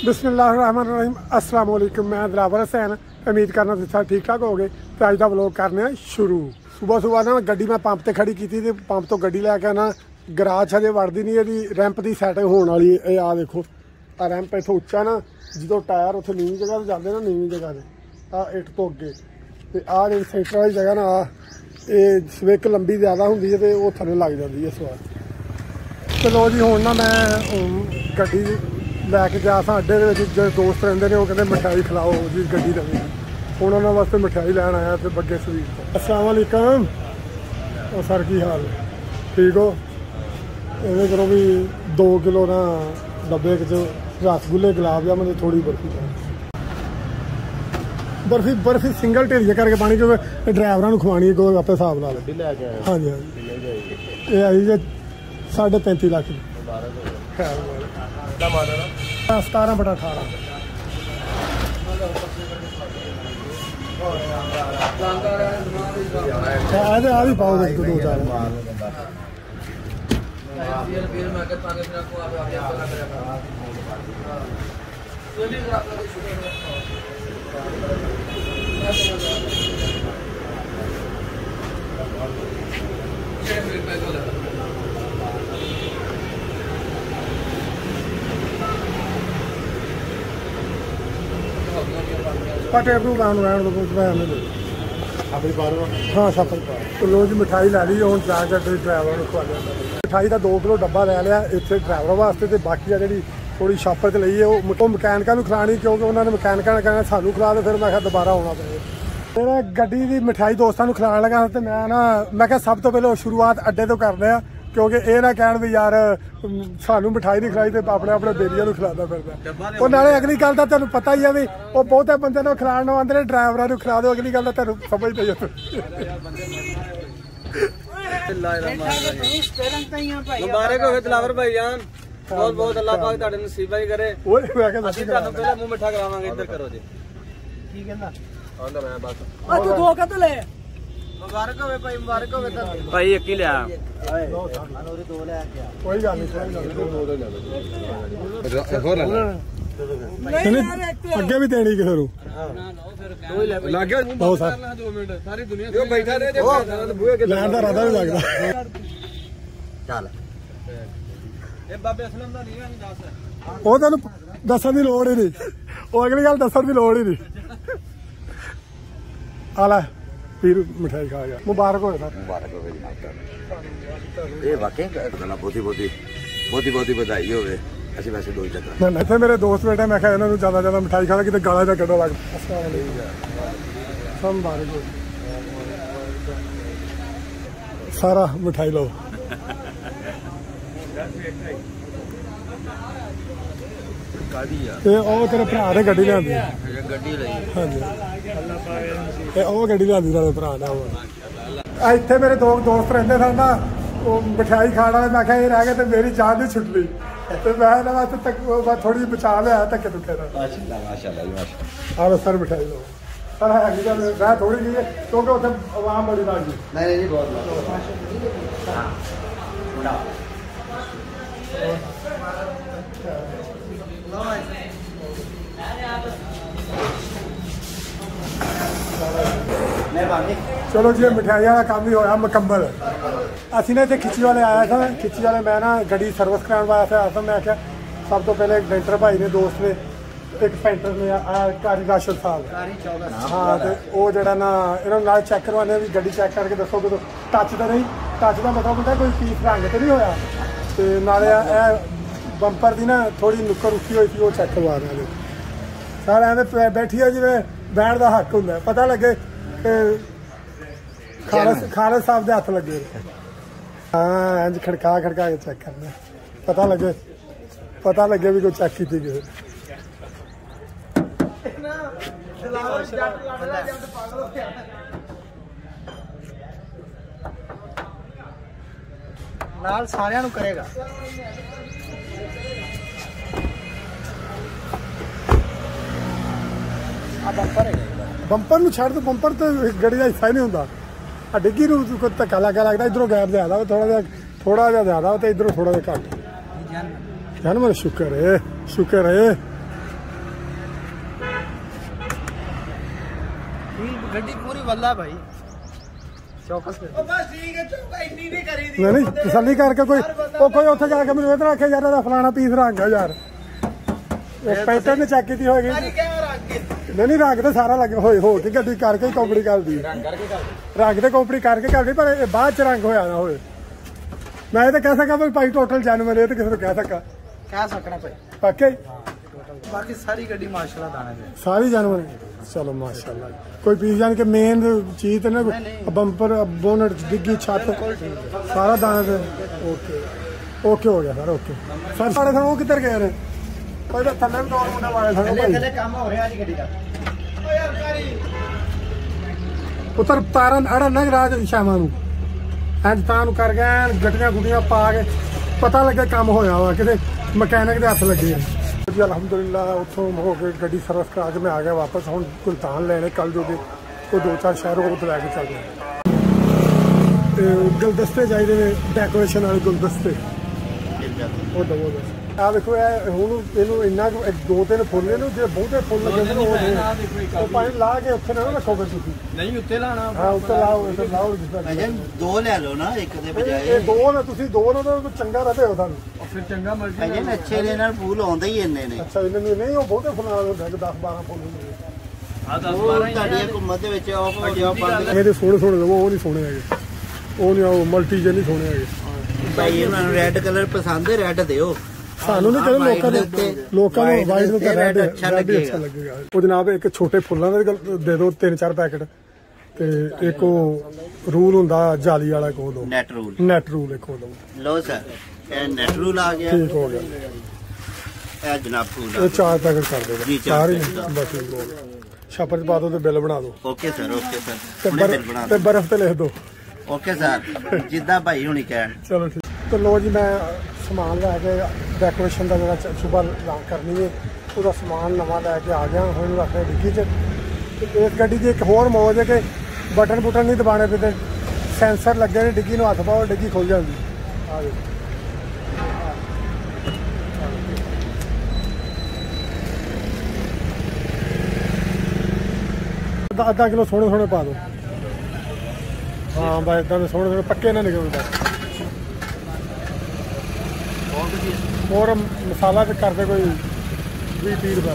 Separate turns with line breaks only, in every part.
बिस्मिल्लाहिर्रहमानिर्रहीम अस्सलाम वालेकुम। मैं दिलावर हुसैन, उम्मीद करना तुम सब ठीक ठाक हो गए। तो अज का व्लॉग करने शुरू। सुबह सुबह ना गड्डी मैं पंप ते खड़ी की थी, पंप तो गड्डी लैके ना गराज हजे वड़दी नहीं, यदि रैंप की सैटिंग होने वाली। आ देखो आ रैंप इतों उच्चा ना, जो टायर उत्थे नीवी जगह तो जाते ना, नीवी जगह से आ इट तो अगे तो आ जी सेंटर वाली जगह ना स्विक लंबी ज़्यादा होंगी है तो वो थले लग जाती है सवार। चलो जी हुण ना मैं गड्डी लैके गया था अड्डे जो दोस्त रहते हैं, वो कहते मिठाई खिलाओ जी गड्डी लगी। हूँ उन्होंने वास्ते मिठाई लैन आया तो बग्गे स्वीट तो। अस्सलाम वालेकुम सर, की हाल ठीक हो? इवें करो भी 2 किलो ना डब्बे रसगुल्ले गुलाब जामुन थोड़ी बर्फी बर्फी बर्फी सिंगल ढेरिया करके पानी, क्योंकि ड्राइवरों खवानी को आपे हिसाब ला लो। हाँ जी हाँ जी, ये आई जी 35.5 लाख 17/18 आ भी पाओ 2-4 हाँ सफर तो लो जी मिठाई लै ली। हूँ जाकर ड्राइवर को खवा लिया मिठाई का 2 किलो डब्बा लै लिया इतने ड्राइवर वास्ते। तो बाकी आ जी थोड़ी शॉपर च ली है वो मकैनिका खिलानी, क्योंकि उन्होंने मकैनिका ने कहना सानू खिला दे, फिर मैं दोबारा आना पे। फिर गड्डी की मिठाई दोस्तों को खिलाने लगा तो मैं सब तो पहले शुरुआत अड्डे तो करने आ, क्योंकि ये ना कह भी यार सानू मिठाई नहीं खिलाई तो अपने अपने बेलिया खिलाता फिरदा। और नाले अगली गल का तेन पता ही है भी वो बहुते बंदे खिलाने आते हैं, ड्राइवरों को खिला दो। अगली गल का तेन समझते ही
मुबारक हो दिलावर भाई जान, बहुत बहुत अल्लाह पाक तुहाडे नसीबा ही करे। ਅਸੀਂ ਤੁਹਾਨੂੰ ਪਹਿਲਾਂ ਮੂੰਹ ਮਿੱਠਾ ਕਰਾਵਾਂਗੇ। ਇੱਧਰ ਕਰੋ ਜੀ। ਕੀ ਕਹਿੰਦਾ? ਆਂਦਾ ਮੈਂ ਬਸ ਆ ਤੂੰ 2 ਕਦੋਂ ਲੈ? ਮੁਬਾਰਕ ਹੋਵੇ ਭਾਈ, ਮੁਬਾਰਕ ਹੋਵੇ ਤੁਹਾਨੂੰ ਭਾਈ। ਇੱਕ ਹੀ ਲਿਆ ਅਨੋਰੀ 2 ਲੈ ਕੇ ਆ।
ਕੋਈ ਗੱਲ ਨਹੀਂ, ਕੋਈ ਗੱਲ ਨਹੀਂ, 2 ਲੈ ਲਓ ਹੋਰ ਲੈ ਲਓ। ਅੱਗੇ ਵੀ ਦੇਣੀ ਕਿਸੇ ਨੂੰ ਲੱਗ ਗਿਆ ਬਹੁਤ ਸਾਰ 2 ਮਿੰਟ ਸਾਰੀ ਦੁਨੀਆ ਉਹ ਬੈਠਾ ਰਹੇ ਜੇ ਬੂਹੇ ਕੇ ਲੈਣ ਦਾ ਰਾਦਾ ਵੀ ਲੱਗਦਾ।
ਚੱਲ ਇਹ ਬਾਬੇ ਅਸਲਮ ਦਾ ਨਹੀਂ ਹੈ, ਦੱਸ
ਉਹ ਤੁਹਾਨੂੰ ਦੱਸਣ ਦੀ ਲੋੜ ਹੀ ਨਹੀਂ, ਉਹ ਅਗਲੀ ਗੱਲ ਦੱਸਣ ਦੀ ਲੋੜ ਹੀ ਨਹੀਂ। ਆ ਲੈ ਪੀਰ ਮਿਠਾਈ ਖਾ ਗਿਆ। ਮੁਬਾਰਕ ਹੋਵੇ ਸਰ,
ਮੁਬਾਰਕ ਹੋਵੇ ਜੀ। ਇਹ ਵਾਕਈ ਗੱਲ ਬਹੁਤੀ ਵਧਾਈ ਹੋਵੇ। ਅਸੀਂ ਵੈਸੇ 2 ਚੱਕਰ
ਨਾ ਇੱਥੇ ਮੇਰੇ ਦੋਸਤ ਬੈਠੇ, ਮੈਂ ਕਿਹਾ ਇਹਨਾਂ ਨੂੰ ਜ਼ਿਆਦਾ ਮਿਠਾਈ ਖਾਣਾ ਕਿਤੇ ਗਾਲਾਂ ਦਾ ਕੱਢੋ ਲੱਗ। ਮੁਬਾਰਕ ਹੋਵੇ ਸਾਰਾ ਮਿਠਾਈ ਲਓ। ਉਹ ਤੇਰੇ ਭਰਾ ਨੇ ਗੱਡੀ ਲਿਆਂਦੀ,
ਗੱਡੀ ਲਈ।
ਹਾਂਜੀ ਉਹ ਗੱਡੀ ਲਿਆਂਦੀ ਨਾਲੇ ਭਰਾ ਨੇ। ਇੱਥੇ ਮੇਰੇ 2 ਦੋਸਤ ਰਹਿੰਦੇ ਸਨ ਨਾ, ਉਹ ਮਿਠਾਈ ਖਾਣ ਵਾਲੇ। ਮੈਂ ਕਿਹਾ ਇਹ ਰਹਿ ਗਏ ਤੇ ਮੇਰੀ ਜਾਨ ਨਹੀਂ ਛੁੱਟ ਲਈ, ਤੇ ਮੈਂ ਇਹਨਾਂ ਵਾਸਤੇ ਮੈਂ ਥੋੜੀ ਬਚਾ ਲਿਆ ਧੱਕੇ ਧੁੱਕੇ ਦਾ।
ਮਾਸ਼ਾਅੱਲਾ ਜੀ ਮਾਸ਼ਾਅੱਲਾ।
ਆਹ ਸਰ ਮਿਠਾਈ ਲਓ ਸਰ, ਹੈਗੀ ਗੱਲ ਰਹਿ ਥੋੜੀ ਜਿਹੀ ਹੈ ਕਿਉਂਕਿ ਉੱਥੇ ਆਵਾਮ ਬੜੀ ਲੱਗ ਗਈ।
ਨਹੀਂ ਜੀ ਬਹੁਤ चलो जी मिठाई वाला काम भी होया मुकम्मल। असी ना इतने खिच्ची वाले आया था, खिच्ची वाले मैं ना गड्डी सर्विस कराने वास्ते आया था। मैं क्या सब तो पहले एक डेंटर भाई ने दोस्त ने एक पेंटर ने कारी राशिद साहब। हाँ तो वो जरा ना इन्होंने चैक करवाने भी गड्डी चैक करके दसो कि टच तो नहीं, टच का मतलब होता कोई पीस रंग तो नहीं होया। तो नाले बंपर की ना थोड़ी नुक्कर उठी हुई थी, वो चैक करवा रहे सर। एवं बैठी है जिवें बैठ का हक होंगे, पता लगे खालिद साहब के हथ लगे। हाँ इंज खड़का के चेक करना, पता लगे भी कोई चेक की गई।
ਨਾਲ ਸਾਰਿਆਂ ਨੂੰ ਕਰੇਗਾ। ਆ ਬੰਪਰ ਹੈ,
ਬੰਪਰ ਨੂੰ ਛੱਡ ਦੋ, ਬੰਪਰ ਤੇ ਗੱਡੀ ਦਾ ਹਿੱਸਾ ਹੀ ਨਹੀਂ ਹੁੰਦਾ। ਆ ਡਿੱਗੀ ਨੂੰ ਕੋਈ ਧੱਕਾ ਲੱਗਦਾ, ਇਧਰੋਂ ਗੈਪ ਜ਼ਿਆਦਾ ਥੋੜਾ ਜਿਹਾ ਜ਼ਿਆਦਾ ਤੇ ਇਧਰੋਂ ਥੋੜਾ ਜਿਹਾ ਘੱਟ। ਜਾਨ ਮੇਰਾ शुक्र है
ਗੱਡੀ ਪੂਰੀ ਵੱਲਾ ਭਾਈ ਚੌਕਸ ਉਹ ਬਸ ਠੀਕ ਹੈ ਚੌਕਾ ਇੰਨੀ ਨਹੀਂ ਕਰੀਦੀ
ਨਹੀਂ ਤਸੱਲੀ ਕਰਕੇ ਕੋਈ ਉੱਥੇ ਜਾ ਕੇ ਮੈਨੂੰ ਇਧਰ ਆਖਿਆ ਯਾਰ ਇਹਦਾ ਫਲਾਣਾ ਪੀਸ ਰੰਗ ਆ ਯਾਰ ਪੈਟਰਨ ਨੇ ਚੈੱਕ ਕੀਤੀ ਹੋਏਗੀ ਨਹੀਂ ਰੰਗ ਤਾਂ ਸਾਰਾ ਲੱਗੇ ਹੋਏ ਹੋ ਕੇ ਗੱਡੀ ਕਰਕੇ ਹੀ ਕੰਪਨੀ ਕਰਦੀ ਰੰਗ ਤੇ ਕੰਪਨੀ ਕਰਕੇ ਕਰਦੀ ਪਰ ਇਹ ਬਾਅਦ ਚ ਰੰਗ ਹੋਇਆ ਨਾ ਹੋਏ ਮੈਂ ਇਹ ਤਾਂ ਕਹਿ ਸਕਾਂ ਭਾਈ ਟੋਟਲ ਜੈਨੂਇਨ ਇਹ ਤਾਂ ਕਿਸੇ ਨੂੰ ਕਹਿ
ਸਕਣਾ ਭਾਈ
ਪੱਕੇ
ਬਾਕੀ ਸਾਰੀ ਗੱਡੀ ਮਾਸ਼ਾਅੱਲਾ ਦਾਣੇ ਦੇ
ਸਾਰੀ ਜੈਨੂਇਨ ਚਲੋ ਮਾਸ਼ਾਅੱਲਾ ਕੋਈ ਪੀਸ ਜਾਨ ਕੇ ਮੇਨ ਚੀਜ਼ ਤੇ ਨਾ ਬੰਪਰ ਬੋਨਟ ਡਿੱਗੀ ਛੱਤ ਸਾਰਾ ਦਾਣੇ ਤੇ ਓਕੇ ਹੋ ਗਿਆ ਸਰ ਓਕੇ ਸਰ ਸਾਡੇ ਉਹ ਕਿੱਧਰ ਗਏ ਨੇ ਕੋਈ ਤਾਂ ਥੱਲੇ ਦੋ ਮੁੰਡਾ ਵਾਲੇ ਥੱਲੇ
ਕੰਮ ਹੋ ਰਿਹਾ ਜੀ ਗੱਡੀ ਦਾ ਓ ਯਾਰ ਕਾਰੀ
ਉਤਰ ਤਾਰਨ ਅੜਾ ਲੰਘ ਰਾਜ ਸ਼ਾਮਾਂ ਨੂੰ ਐਂਡ ਤਾਂ ਨੂੰ ਕਰ ਗਏ ਗੱਡੀਆਂ ਗੁੱਡੀਆਂ ਪਾ ਕੇ ਪਤਾ ਲੱਗਾ ਕੰਮ ਹੋਇਆ ਵਾ ਕਿਤੇ ਮਕੈਨਿਕ ਦੇ ਹੱਥ ਲੱਗੇ ਜੀ ਅਲਹਮਦੁਲਿਲਾ ਉੱਥੋਂ ਹੋ ਕੇ ਗੱਡੀ ਸਰਵਿਸ ਕਰਾ ਕੇ ਮੈਂ ਆ ਗਿਆ ਵਾਪਸ ਹੁਣ ਗੁਲਤਾਨ ਲੈਣੇ ਕੱਲ ਜੋਗੇ ਕੋਈ 2-4 ਸ਼ਹਿਰ ਹੋਰ ਲੈ ਕੇ ਚੱਲਦੇ ਗੁਲਦਸਤੇ ਚਾਹੀਦੇ ਨੇ ਡੈਕੋਰੇਸ਼ਨ ਵਾਲੇ ਗੁਲਦਸਤੇ ਉਹ ਦਵੋ ਆ ਦੇਖੋ ਇਹ ਹੁਣ ਇਹਨੂੰ ਇੰਨਾ 2-3 ਫੁੱਲ ਨੇ ਜਿਹੜੇ ਬਹੁਤੇ ਫੁੱਲ ਲੱਗੇ ਨੇ ਉਹ ਪਾਣੀ ਲਾ ਕੇ ਉੱਥੇ ਨਾ ਰੱਖੋਗੇ ਤੁਸੀਂ
ਨਹੀਂ ਉੱਤੇ ਲਾਣਾ
ਹਾਂ ਉੱਤੇ ਲਾਓ ਇੱਥੇ ਲਾਓ
ਦੋ ਲੈ ਲਓ ਨਾ ਇੱਕ ਦੇ ਬਜਾਏ
ਇਹ ਦੋ ਨਾ ਤੁਸੀਂ ਦੋ ਨਾ ਤਾਂ ਚੰਗਾ ਰਹੇ ਹੋ ਤੁਹਾਨੂੰ
ਫਿਰ ਚੰਗਾ ਮਰਜ਼ੀ
ਭਾਈ ਅੱਛੇ ਦੇ ਨਾਲ ਫੂਲ ਆਉਂਦੇ ਹੀ ਇੰਨੇ ਨੇ
ਅੱਛਾ ਇਹਨਾਂ ਨੂੰ ਨਹੀਂ ਉਹ ਬਹੁਤੇ ਫੁੱਲਾਂ ਵਾਲੇ ਹੁੰਦੇ 10-12 ਫੁੱਲ ਹੁੰਦੇ
ਆ 10-12
ਤੁਹਾਡੀਆਂ ਘੁੰਮਤ ਦੇ ਵਿੱਚ ਆਫ ਵੱਡਿਆ ਬੰਦ
ਇਹਦੇ ਸੋਹਣੇ ਲਵੋ ਉਹ ਨਹੀਂ ਸੋਹਣੇ ਹੈਗੇ ਉਹ ਨਹੀਂ ਉਹ ਮਲਟੀ ਜੇ ਨਹੀਂ ਸੋਹਣੇ ਹੈਗੇ
ਭਾਈ ਇਹਨਾਂ ਨੂੰ ਰੈੱਡ ਕਲਰ ਪਸੰਦ ਹੈ ਰੈੱਡ ਦਿਓ
ਸਾਨੂੰ ਨਹੀਂ ਕਹਿੰਦੇ ਲੋਕਾਂ ਨੂੰ ਵਾਈਟ ਨੂੰ ਤਾਂ ਰੈੱਡ ਅੱਛਾ ਲੱਗੇਗਾ ਉਹ ਜਨਾਬ ਇੱਕ ਛੋਟੇ ਫੁੱਲਾਂ ਦੇ ਦੇ ਦਿਓ 3-4 ਪੈਕਟ ਤੇ ਇੱਕ ਉਹ ਰੂਲ ਹੁੰਦਾ ਜਾਲੀ ਵਾਲਾ ਕੋ ਦੋ
ਨੈਟ
ਰੂਲ ਇੱਕ ਉਹ ਦੋ
ਲਓ ਸਰ ਇਹ ਨੈਟ ਰੂਲ ਆ ਗਿਆ
ਠੀਕ ਹੋ ਗਿਆ
ਇਹ ਜਨਾਬ ਫੂਲ
ਇਹ 4 ਪੈਕਟ ਕਰ ਦਿਓ
ਜੀ,
ਚਾਰ ਹੀ ਬਸ ਠੀਕ ਹੋ ਗਿਆ ਛਾਪਰ ਚ ਪਾ ਦਿਓ ਤੇ ਬਿੱਲ ਬਣਾ ਦਿਓ
ਓਕੇ ਸਰ
ਤੇ ਬਰਫ਼ ਤੇ ਲਿਖ ਦਿਓ
ਓਕੇ ਸਰ ਜਿੱਦਾਂ ਭਾਈ ਹੁਣੀ ਕਹਿਣ
ਚਲੋ ਠੀਕ ਤੇ ਲੋ ਜੀ ਮੈਂ ਸਮਾਨ ਲੈ ਕੇ ਡੈਕੋਰੇਸ਼ਨ ਦਾ ਜਿਹੜਾ ਸੁਬਾਹ ਲਾ ਕਰਨੀ ਹੈ ਉਹਦਾ ਸਮਾਨ ਨਵਾਂ ਲੈ ਕੇ ਆ ਗਿਆ ਹੁਣ ਰੱਖਿਆ ਡਿੱਗੀ 'ਚ ਤੇ ਇਸ ਗੱਡੀ ਦੀ ਇੱਕ ਹੋਰ ਮੌਜ ਹੈ ਕਿ ਬਟਨ ਨਹੀਂ ਦਬਾਉਣੇ ਪੈਂਦੇ ਸੈਂਸਰ ਲੱਗੇ ਨੇ ਡਿੱਗੀ ਨੂੰ ਹੱਥ ਪਾਓ ਡਿੱਗੀ ਖੁੱਲ ਜਾਂਦੀ ਆ ਜੀ ਅੱਧਾ ਕਿਲੋ ਸੋਹਣੇ ਪਾ ਦਿਓ ਹਾਂ ਬਾਈ ਇਦਾਂ ਦੇ ਸੋਹਣੇ ਪੱਕੇ ਨਾ ਨਿਕਲਦਾ ਹੋਰ ਮਸਾਲਾ ਤੇ ਕਰਦੇ ਕੋਈ 20-30 ਰੁਪਏ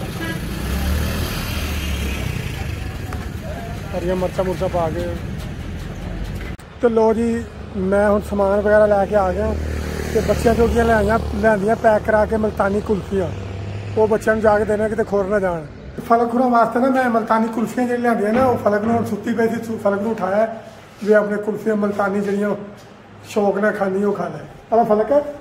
ਹਰੀਆਂ ਮਿਰਚਾਂ ਪਾ ਕੇ ਤੇ ਲੋ ਜੀ ਮੈਂ ਹੁਣ ਸਮਾਨ ਵਗੈਰਾ ਲੈ ਕੇ ਆ ਗਿਆ ਤੇ ਬੱਚਿਆਂ ਜੋਗੀਆਂ ਲਿਆਂਦੀਆਂ ਪੈਕ ਕਰਾ ਕੇ ਮਲਤਾਨੀ ਕੁਲਫੀਆਂ ਉਹ ਬੱਚਿਆਂ ਨੂੰ ਜਾ ਕੇ ਦੇਣਾ ਕਿਤੇ ਖੁਰ ਨਾ ਜਾਣ ਫਲਕ ਖੁਰਾਂ ਵਾਸਤੇ ਨਾ ਮੈਂ ਮਲਤਾਨੀ ਕੁਲਫੀਆਂ ਜਿਹੜੀਆਂ ਲਿਆਂਦੀਆਂ ਨਾ ਉਹ ਫਲਕ ਨੂੰ ਸੁੱਤੀ ਪਈ ਸੀ ਫਲਕ ਨੂੰ ਉਠਾਇਆ ਵੀ ਆਪਣੇ ਕੁਲਫੀਆਂ ਮਲਤਾਨੀ ਜਿਹੜੀਆਂ ਸ਼ੌਕ ਨਾਲ ਖਾਣੀ ਉਹ ਖਾ ਲੈ ਆਲਾ ਫਲਕ ਹੈ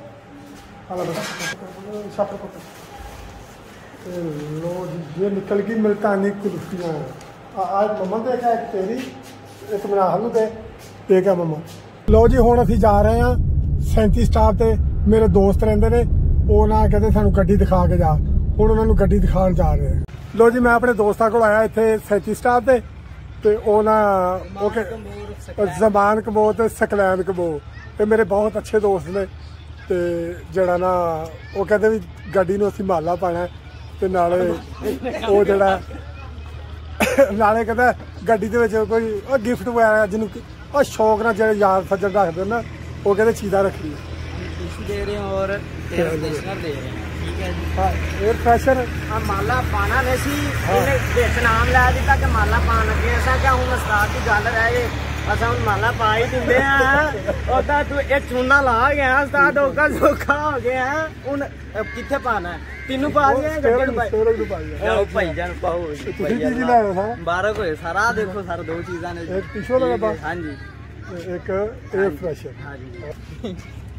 लो ये निकल गई मुल्तानी कुल्फियाँ आज मम्मा देखा एक तेरी एक मनाहल दे क्या मम्मा लो जी हुण असीं जा रहे हैं 37 स्टाफ ते मेरे दोस्त रहिंदे ने ਉਹ ਨਾ ਕਹਿੰਦੇ ਸਾਨੂੰ ਗੱਡੀ ਦਿਖਾ ਕੇ ਜਾ ਹੁਣ ਉਹਨਾਂ ਨੂੰ ਗੱਡੀ ਦਿਖਾਉਣ ਜਾ ਰਹੇ ਹਾਂ ਲੋ ਜੀ ਮੈਂ ਆਪਣੇ ਦੋਸਤਾਂ ਕੋਲ ਆਇਆ ਇੱਥੇ 37 ਸਟਾਫ ਤੇ ਉਹ ਨਾ ਉਹ ਜ਼ਮਾਨ ਕਬੋ ਤੇ ਸਕਲੈਨ ਕਬੋ ਇਹ ਮੇਰੇ ਬਹੁਤ ਅੱਛੇ ਦੋਸਤ ਨੇ ਤੇ ਜਿਹੜਾ ਨਾ ਉਹ ਕਹਿੰਦੇ ਵੀ ਗੱਡੀ ਨੂੰ ਅਸੀਂ ਮਾਲਾ ਪਾਣਾ ਤੇ ਨਾਲੇ ਉਹ ਜਿਹੜਾ ਨਾਲੇ ਕਹਿੰਦਾ ਗੱਡੀ ਦੇ ਵਿੱਚ ਕੋਈ ਉਹ ਗਿਫਟ ਵਗੈਰਾ ਜਿਹਨੂੰ ਉਹ ਸ਼ੌਕ ਨਾਲ ਜਿਹੜੇ ਯਾਰ ਸੱਜਣ ਰੱਖਦੇ ਨਾ ਉਹ ਕਹਿੰਦੇ ਚੀਜ਼ਾਂ ਰੱਖਣੀ
दे रहे हैं और एयर फ्रेशनर दे रहे हैं ठीक है जी
हाँ एयर फ्रेशर
अब माला पाना वैसी इन्हें नाम ला दिता कि माला पान लगे ऐसा क्या हूँ उस्ताद की गल रह गई असा हूँ माला पा ही दिंदे हैं तू एक चूना ला गया उस्ताद होगा धोखा हो गया हूँ किथे पाना है तीनों पा दिया जाओ भाई जान पाओ 12 को सारा देखो सारा दो चीज़ा ने
एक टिशू लगा
हाँ जी
एक एयर फ्रेशर
हाँ जी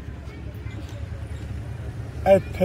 ਇੱਥੇ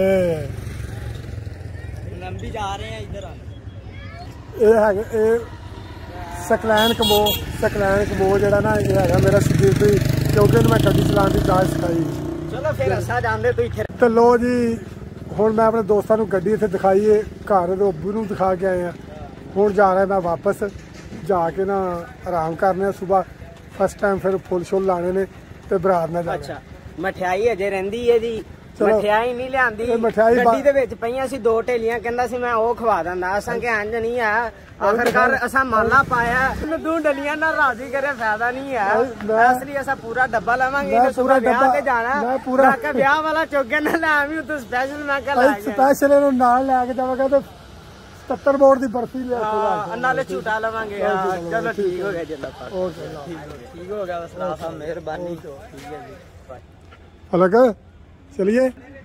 ਲੰਬੀ ਜਾ ਰਹੇ ਆ ਇੱਧਰ
ਇਹ ਹੈਗਾ ਇਹ ਸਕਲੈਨ ਕਬੋ ਜਿਹੜਾ ਨਾ ਇਹ ਹੈਗਾ ਮੇਰਾ ਸਦੀਕੀ ਕਿਉਂਕਿ ਇਹਨੂੰ ਮੈਂ ਗੱਡੀ ਚਲਾਉਣ ਦੀ ਜਾਚ ਸਿਖਾਈ
ਚਲੋ ਫਿਰ ਅਸਾਂ ਜਾਂਦੇ ਤੂੰ ਇੱਥੇ
ਤੇ ਲੋ ਜੀ ਹੁਣ ਮੈਂ ਆਪਣੇ ਦੋਸਤਾਂ ਨੂੰ ਗੱਡੀ ਇੱਥੇ ਦਿਖਾਈਏ ਘਰ ਦੇ ਅੱਬੂ ਨੂੰ ਦਿਖਾ ਕੇ ਆਏ ਆ ਹੁਣ ਜਾ ਰਿਹਾ ਮੈਂ ਵਾਪਸ ਜਾ ਕੇ ਨਾ ਆਰਾਮ ਕਰਨੇ ਸਵੇਰ ਫਸਟ ਟਾਈਮ ਫਿਰ ਫੁੱਲ ਸ਼ੁੱਲ ਲਾਣੇ ਨੇ ਤੇ ਬਰਾਤ ਨਾਲ ਜਾਣਾ
ਅੱਛਾ ਮਠਿਆਈ ਅਜੇ ਰਹਿੰਦੀ ਹੈ ਜੀ
ਮਠਿਆਈ ਨਹੀਂ ਲਿਆਂਦੀ,
ਇਹ ਮਠਿਆਈ
ਗੱਡੀ ਦੇ ਵਿੱਚ ਪਈਆਂ ਸੀ 2 ਢੇਲੀਆਂ, ਕਹਿੰਦਾ ਸੀ ਮੈਂ ਉਹ ਖਵਾ ਦਿੰਦਾ, ਅਸਾਂ ਕਿ ਇੰਜ ਨਹੀਂ ਆ। ਆਖਰਕਾਰ ਅਸਾਂ ਮਾਲਾ ਪਾਇਆ, 2 ਡਲੀਆਂ ਨਾਲ ਰਾਜੀ ਕਰੇ ਫਾਇਦਾ ਨਹੀਂ ਹੈ, ਇਸ ਲਈ ਅਸਾਂ ਪੂਰਾ ਡੱਬਾ ਲਵਾਂਗੇ। ਪੂਰਾ ਵਿਆਹ ਤੇ ਜਾਣਾ, ਪੂਰਾ ਵਿਆਹ ਵਾਲਾ ਚੋਗੇ ਨਾਲ ਲੈ ਆਵੀਂ ਉੱਥੇ ਸਪੈਸ਼ਲ, ਮੈਂ ਕਿਹਾ ਲੈ ਗਿਆ
ਸਪੈਸ਼ਲ ਇਹਨੂੰ ਨਾਲ ਲੈ ਕੇ ਜਾਵਾਂਗਾ ਤੇ 77 ਬੋਰਡ ਦੀ ਬਰਫੀ ਲਿਆ
ਨਾਲੇ ਝੂਟਾ ਲਵਾਂਗੇ। ਚਲੋ ਠੀਕ ਹੋ ਗਿਆ ਜੀ, ਅੱਲਾ ਠੀਕ ਹੋ ਗਿਆ, ਬਸ ਰਾਤ ਸਾਹਿਬ ਮਿਹਰਬਾਨੀ। ਠੀਕ ਹੈ ਜੀ,
अलग चलिए।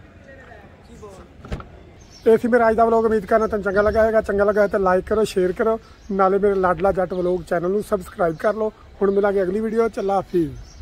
ਇਹ ਸੀ ਮੇਰਾ ਅੱਜ ਦਾ ਵਲੋਗ। ਉਮੀਦ ਕਰਨਾ ਤੁਹਾਨੂੰ ਚੰਗਾ ਲੱਗਾ ਹੋਵੇਗਾ। ਚੰਗਾ ਲੱਗਾ ਤਾਂ ਲਾਈਕ ਕਰੋ, ਸ਼ੇਅਰ ਕਰੋ, ਨਾਲੇ ਮੇਰੇ ਲਾਡਲਾ ਜੱਟ ਵਲੋਗ ਚੈਨਲ ਨੂੰ ਸਬਸਕ੍ਰਾਈਬ ਕਰ ਲਓ। ਹੁਣ ਮਿਲਾਂਗੇ ਅਗਲੀ ਵੀਡੀਓ ਚ। ਅੱਲਾ ਹਾਫਿਜ਼।